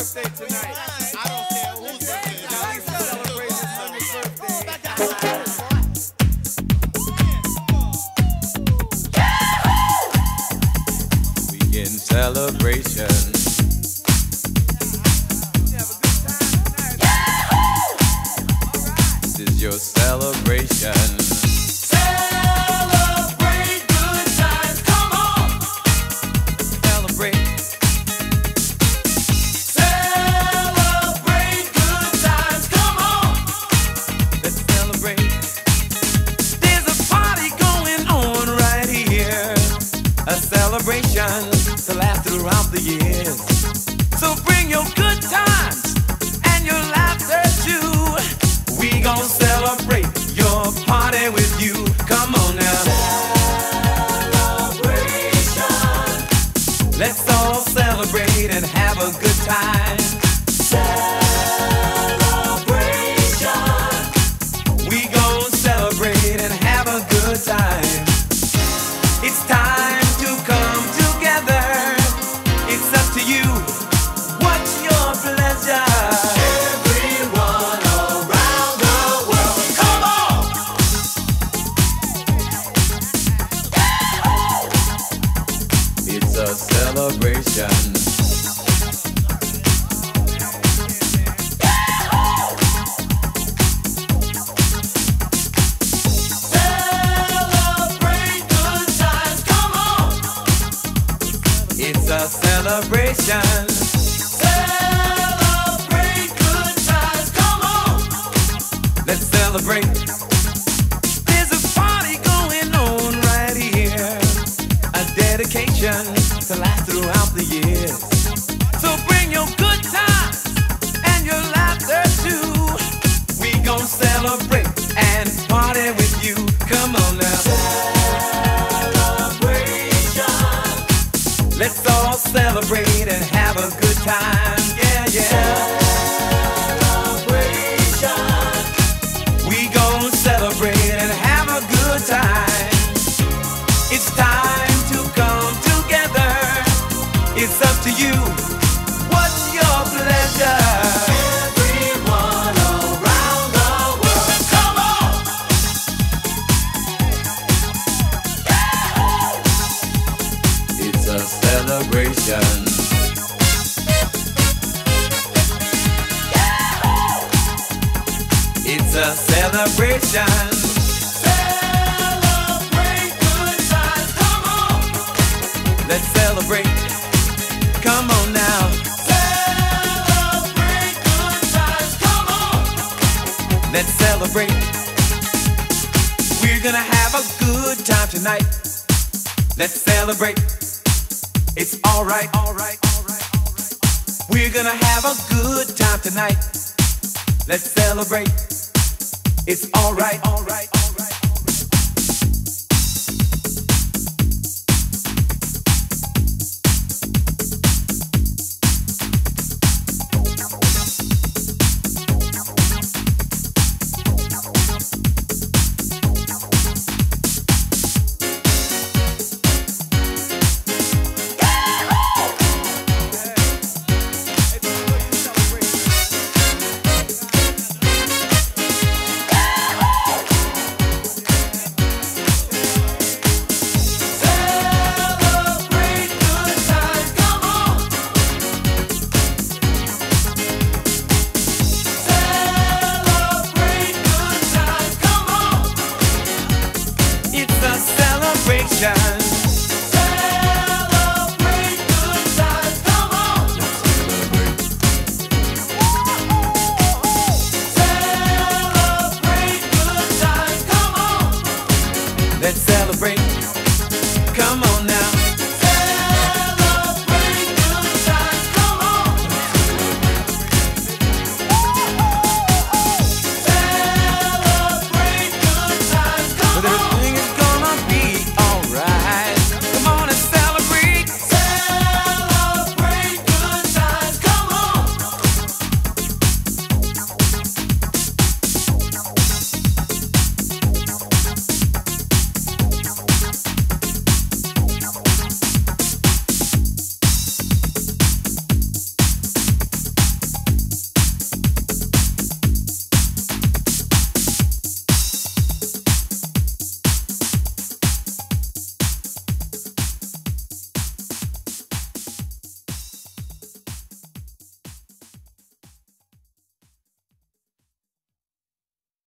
birthday tonight. I don't care whose birthday. Now we celebrate his son's birthday. Weekend celebration. This is your celebration. Celebrate good times, come on. Celebrate. Celebrate good times, come on. Let's celebrate. There's a party going on right here. A celebration to last throughout the years. So bring your good times and your laughter too. We gon' celebrate your party with you. Come on now. Celebration. Let's all celebrate and have a good time. Celebration. We gon' celebrate and have a good time. It's time to come together. It's up to you. What's your pleasure? Everyone around the world, come on. It's a celebration. Celebrate good times, come on. It's a celebration. Celebrate good times, come on. Let's celebrate. There's a party going on right here. A dedication to last throughout the years. So bring your good times and your laughter too. We gon' celebrate and party with you. Come on now. Celebration. Let's all celebrate and have a good time. Yeah, yeah. Celebration. We gon' celebrate and have a good time. It's time to come together. It's up to you. What's your pleasure? Everyone around the world, come on. It's a celebration. It's a celebration. Celebrate good times, come on. Let's celebrate. Come on now. Celebrate good times, come on. Let's celebrate. We're gonna have a good time tonight. Let's celebrate. It's alright, alright, alright, alright. We're gonna have a good time tonight. Let's celebrate. It's alright, alright, alright. Celebrate good times, come on. Celebrate good times, come on. It's a celebration.